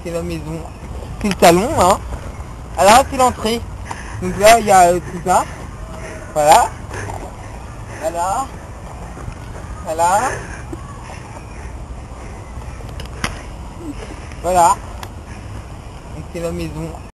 c'est la maison. C'est le salon, hein. Alors là, c'est l'entrée. Donc là, il y a tout ça. Voilà. Voilà. Voilà. Voilà. Donc c'est la maison.